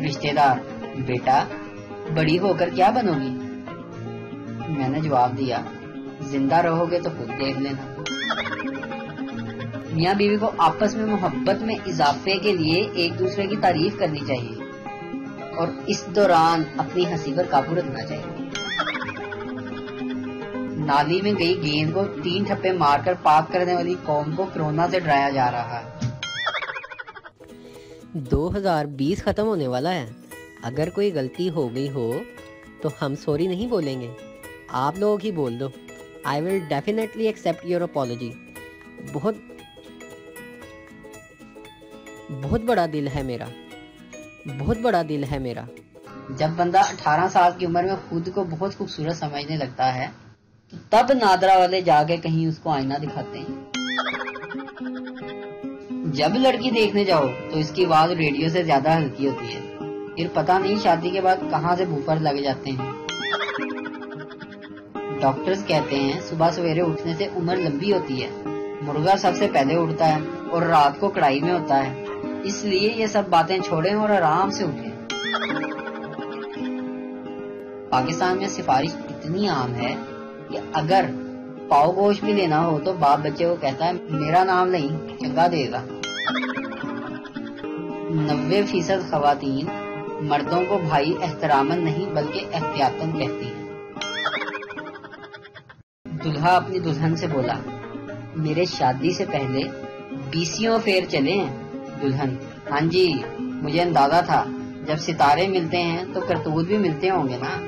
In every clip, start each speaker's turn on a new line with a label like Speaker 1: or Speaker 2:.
Speaker 1: رشتے دار: بیٹا بڑی ہو کر کیا بنوگی؟ میں نے جواب دیا: زندہ رہو گے تو خود دیکھ لینا۔ میاں بیوی کو آپس میں محبت میں اضافے کے لیے ایک دوسرے کی تعریف کرنی چاہیے اور اس دوران اپنی ہنسی پر قابو رکھنا چاہیے۔ نالی میں گئی گیند کو 3 ٹھپے مار کر پاک کرنے والی قوم کو کرونا سے ڈرایا جا رہا ہے۔
Speaker 2: 2020 ختم ہونے والا ہے۔ اگر کوئی غلطی ہو گئی ہو تو ہم سوری نہیں بولیں گے، آپ لوگ ہی بول دو۔ I will definitely accept your apology۔ بہت بڑا دل ہے میرا، بہت بڑا دل ہے میرا۔
Speaker 1: جب بندہ 18 سال کی عمر میں خود کو بہت خوبصورت سمجھنے لگتا ہے تو تب نادرا والے جا کے کہیں اس کو آئینہ دکھاتے ہیں۔ جب لڑکی دیکھنے جاؤ تو اس کی آواز ریڈیو سے زیادہ ہلکی ہوتی ہے، پھر پتہ نہیں شادی کے بعد کہاں سے بوفر لگ جاتے ہیں۔ ڈاکٹرز کہتے ہیں صبح سویرے اٹھنے سے عمر لمبی ہوتی ہے، مرغا سب سے پہلے اٹھتا ہے اور رات کو کڑائی میں ہوتا ہے، اس لیے یہ سب باتیں چھوڑیں اور آرام سے اٹھیں۔ پاکستان میں سفارش اتنی عام ہے کہ اگر پاؤ گوشت بھی لینا ہو تو باپ بچے کو کہتا ہے میرا نام نہیں، چنگا دے گا۔ 90% خواتین مردوں کو بھائی احتراماً نہیں بلکہ احتیاطاً کہتی ہیں۔ دلہا اپنی دلہن سے بولا: میرے شادی سے پہلے 20 فیر چلے ہیں۔ دلہن: ہاں جی، مجھے اندازہ تھا، جب ستارے ملتے ہیں تو کرتوت بھی ملتے ہوں گے نا۔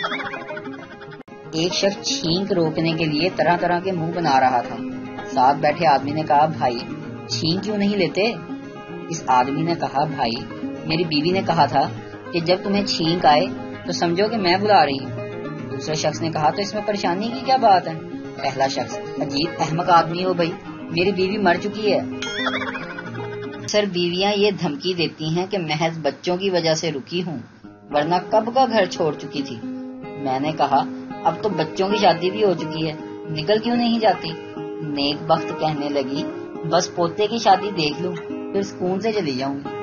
Speaker 1: ایک شخص چھینک روکنے کے لیے طرح طرح کے منہ بنا رہا تھا۔ ساتھ بیٹھے آدمی نے کہا: بھائی چھینک کیوں نہیں لیتے؟ اس آدمی نے کہا: بھائی میری بیوی نے کہا تھا کہ جب تمہیں چھینک آئے تو سمجھو کہ میں بلا رہی ہوں۔ دوسرے شخص نے کہا: تو اس میں پریشانی کی کیا بات ہے؟ پہلا شخص: عجیب احمق آدمی ہو بھائی، میری بیوی مر چکی ہے۔ اکثر بیویاں یہ دھمکی دیتی ہیں کہ محض بچوں کی وجہ سے رکی ہوں، ورنہ کب کا گھر چھوڑ چکی تھی۔ میں نے کہا: اب تو بچوں کی شادی بھی ہو چکی ہے، نکل کیوں نہیں جاتی؟ نیک بخت کہنے لگی: بس پوتے کی شادی دیکھ لوں پھر سکون سے چلی جاؤں گی۔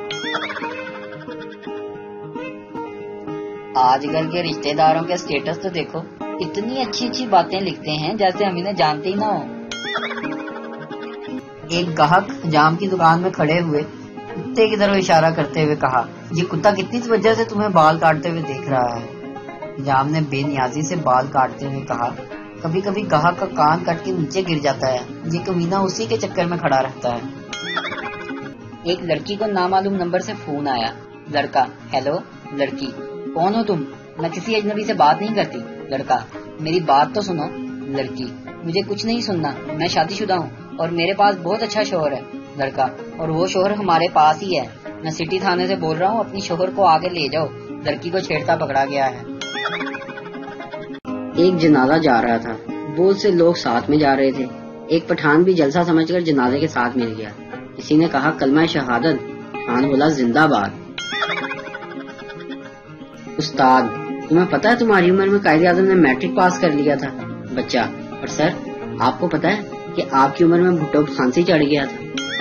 Speaker 1: آج کل کے رشتے داروں کے سٹیٹس تو دیکھو، اتنی اچھی اچھی باتیں لکھتے ہیں جیسے ہم انہیں جانتے ہی نہ ہوں۔ ایک گاہک حجام کی دکان میں کھڑے ہوئے کتے کی طرف اشارہ کرتے ہوئے کہا: یہ کتا کتنی وجہ سے تمہیں بال کاٹتے ہوئے دیکھ رہا ہے؟ حجام نے بے نیازی سے بال کاٹتے ہوئے کہا: کبھی کبھی گاہک کا کان کٹ کے نیچے گر جاتا ہے، یہ کمینہ اسی کے چکر میں کھڑا رہتا ہے۔ ایک لڑکی کو نامعلوم نمبر سے فون آیا۔ لڑکا: ہیلو۔ لڑکی: کون ہو تم؟ میں کسی اجنبی سے بات نہیں کرتی۔ لڑکا: میری بات تو سنو۔ لڑکی: مجھے کچھ نہیں سننا، میں شادی شدہ ہوں اور میرے پاس بہت اچھا شوہر ہے۔ لڑکا: اور وہ شوہر ہمارے پاس ہی ہے، میں سٹی تھانے سے بول رہا ہوں، اپنی شوہر کو آگے لے جاؤ، لڑکی کو چھیڑتا پکڑا گیا ہے۔ ایک جنازہ جا رہا تھا، بہت سے لوگ ساتھ میں جا رہے تھے۔ ایک پٹھان بھی جلسہ سمجھ کر جنازے کے ساتھ مل گیا۔ کسی نے کہا: کلمہ شہادت۔ پٹھان بولا: زندہ باد۔ استاد: تمہیں پتا ہے تمہاری عمر میں قائد اعظم نے میٹرک پاس کر لیا تھا؟ بچہ: اور سر آپ کو پتا ہے کہ آپ کی عمر میں بھٹو کو کھانسی چڑھ گیا تھا؟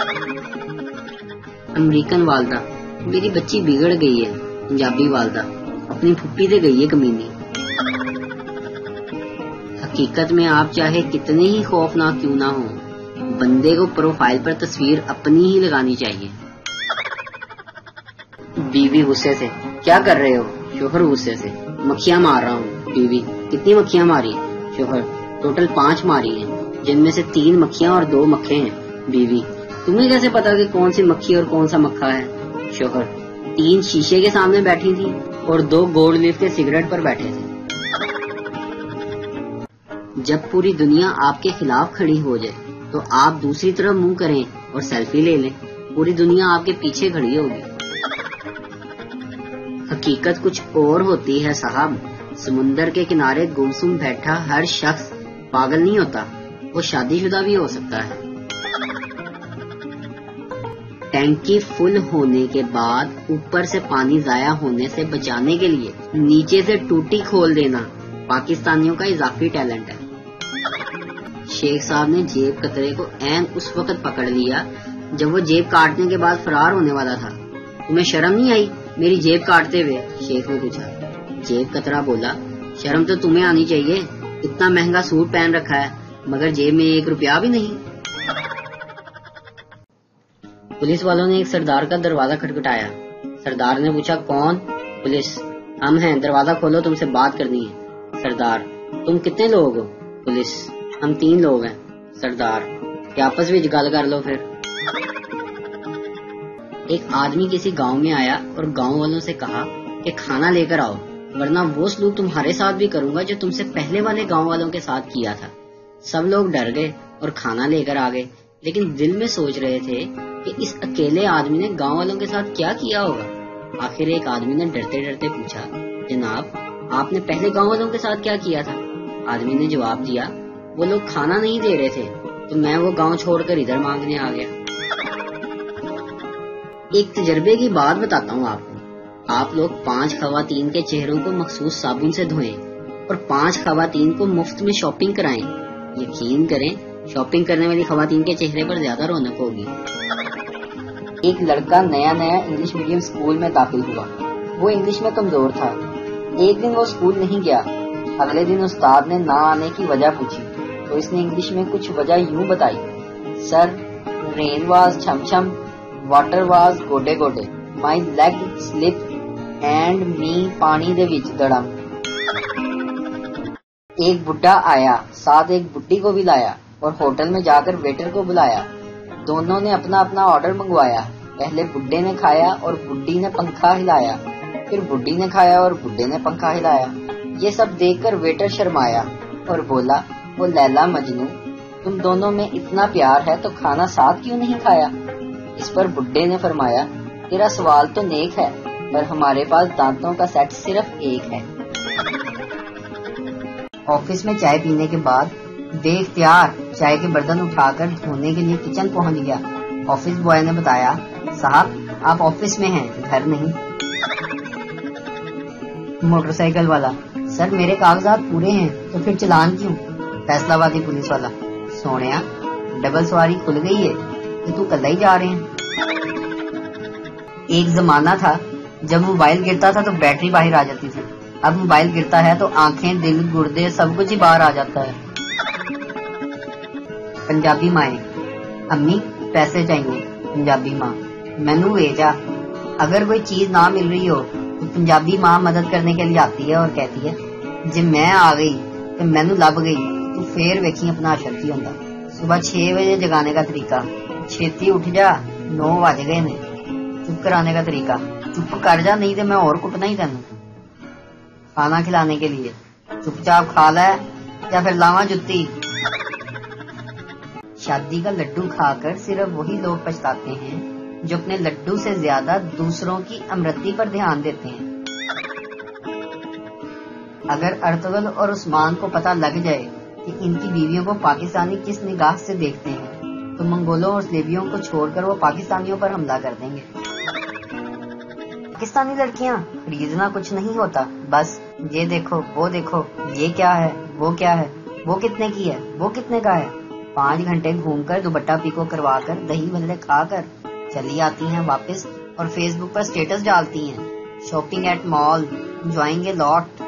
Speaker 1: امریکن والدہ: میری بچی بگڑ گئی ہے۔ پنجابی والدہ: اپنی پھپھی سے گئی ہے کمینی۔ حقیقت میں آپ چاہے کتنے ہی خوفناک کیوں نہ ہو، بندے کو پروفائل پر تصویر اپنی ہی لگانی چاہیے۔ بیوی غصے سے: کیا کر رہے ہو؟ شوہر غصے سے: مکھیاں مار رہا ہوں۔ بیوی: کتنی مکھیاں ماری؟ شوہر: ٹوٹل 5 ماری ہیں، جن میں سے 3 مکھیاں اور 2 مکھے ہیں۔ بیوی: تمہیں کیسے پتا کہ کون سی مکھی اور کون سا مکھا ہے؟ شوہر: 3 شیشے کے سامنے بیٹھی تھی اور 2 گولڈ لیف کے سگریٹ پر بیٹھے تھے۔ جب پوری دنیا آپ کے خلاف کھڑی ہو جائے تو آپ دوسری طرف منہ کریں اور سیلفی لے لیں، پوری دنیا آپ کے پیچھے کھڑی ہوگی۔ حقیقت کچھ اور ہوتی ہے صاحب، سمندر کے کنارے گمسم بیٹھا ہر شخص پاگل نہیں ہوتا، وہ شادی شدہ بھی ہو سکتا ہے۔ ٹینکی فل ہونے کے بعد اوپر سے پانی ضائع ہونے سے بچانے کے لیے نیچے سے ٹوٹی کھول دینا پاکستانیوں کا اضافی ٹیلنٹ ہے۔ شیخ صاحب نے جیب کترے کو عین اس وقت پکڑ لیا جب وہ جیب کاٹنے کے بعد فرار ہونے والا تھا۔ تمہیں شرم نہیں آئی मेरी जेब काटते हुए शेख ने पूछा। जेब कतरा बोला, शर्म तो तुम्हें आनी चाहिए, इतना महंगा सूट पहन रखा है मगर जेब में 1 रुपया भी नहीं। पुलिस वालों ने एक सरदार का दरवाजा खटखटाया। सरदार ने पूछा, कौन? पुलिस, हम हैं, दरवाजा खोलो, तुमसे बात करनी है। सरदार, तुम कितने लोग हो? पुलिस, हम 3 लोग हैं। सरदार, कि आपस में गल कर लो फिर। एक आदमी किसी गांव में आया और गांव वालों से कहा कि खाना लेकर आओ, वरना वो सलूक तुम्हारे साथ भी करूंगा जो तुमसे पहले वाले गांव वालों के साथ किया था। सब लोग डर गए और खाना लेकर आ गए, लेकिन दिल में सोच रहे थे कि इस अकेले आदमी ने गांव वालों के साथ क्या किया होगा। आखिर एक आदमी ने डरते डरते पूछा, जनाब, आपने पहले गांव वालों के साथ क्या किया था? आदमी ने जवाब दिया, वो लोग खाना नहीं दे रहे थे तो मैं वो गांव छोड़कर इधर मांगने आ गया। एक तजर्बे की बात बताता हूँ आपको। आप लोग 5 खवातीन के चेहरों को मखसूस साबुन से धोएं और 5 खवातीन को मुफ्त में शॉपिंग कराएं। यकीन करें, शॉपिंग करने वाली खवातीन के चेहरे पर ज्यादा रौनक होगी। एक लड़का नया नया इंग्लिश मीडियम स्कूल में दाखिल हुआ। वो इंग्लिश में कमजोर था। एक दिन वो स्कूल नहीं गया। अगले दिन उस्ताद ने ना आने की वजह पूछी तो इसने इंग्लिश में कुछ वजह यूं बताई, सर, रेन वाज छम छम, वाटर वाज गोडे गोडे, my leg slip and me पानी दे विच दड़म। एक बुड्ढा आया, साथ एक बुड्ढी को भी लाया और होटल में जाकर वेटर को बुलाया। दोनों ने अपना अपना ऑर्डर मंगवाया। पहले बुड्ढे ने खाया और बुड्ढी ने पंखा हिलाया, फिर बुड्ढी ने खाया और बुड्ढे ने पंखा हिलाया। ये सब देखकर वेटर शर्माया और बोला, वो लैला मजनू, तुम दोनों में इतना प्यार है तो खाना साथ क्यों नहीं खाया? इस पर बुड्ढे ने फरमाया, तेरा सवाल तो नेक है पर हमारे पास दांतों का सेट सिर्फ एक है। ऑफिस में चाय पीने के बाद बेख्तियार चाय के बर्तन उठाकर धोने के लिए किचन पहुंच गया। ऑफिस बॉय ने बताया, साहब आप ऑफिस में हैं, घर नहीं। मोटरसाइकिल वाला, सर मेरे कागजात पूरे हैं तो फिर चालान क्यों? फैसलाबादी पुलिस वाला, सोनिया डबल सवारी खुल गई है कि तू कल ही जा रहे हैं। एक जमाना था जब मोबाइल गिरता था तो बैटरी बाहर आ जाती थी। अब मोबाइल गिरता है तो आंखें, दिल, गुर्दे सब कुछ ही बाहर आ जाता है। पंजाबी माए, अम्मी पैसे चाहिए। पंजाबी माँ, मैनू भेजा। अगर कोई चीज ना मिल रही हो तो पंजाबी माँ मदद करने के लिए आती है और कहती है, जे मैं आ गई तो मैनू लभ गई तो फिर वेखी अपना असर की होंदा। सुबह 6 बजे जगाने का तरीका, छेती उठ जा, 9 बज गए ने। चुप कराने का तरीका, चुप कर जा नहीं तो मैं और कुटना ही तेनू। खाना खिलाने के लिए, चुपचाप खा ले या फिर लावा जुत्ती। शादी का लड्डू खाकर सिर्फ वही लोग पछताते हैं जो अपने लड्डू से ज्यादा दूसरों की अमृति पर ध्यान देते हैं। अगर अर्तुगरुल और उस्मान को पता लग जाए कि इनकी बीवियों को पाकिस्तानी किस निगाह से देखते हैं तो मंगोलों और स्लेवियों को छोड़कर वो पाकिस्तानियों पर हमला कर देंगे। पाकिस्तानी लड़कियां खरीदना कुछ नहीं होता, बस ये देखो, वो देखो, ये क्या है, वो क्या है, वो कितने की है, वो कितने का है। 5 घंटे घूमकर दुपट्टा पीको करवाकर दही बल्ले खाकर चली आती हैं वापस और फेसबुक पर स्टेटस डालती हैं, shopping at mall, enjoying a lot.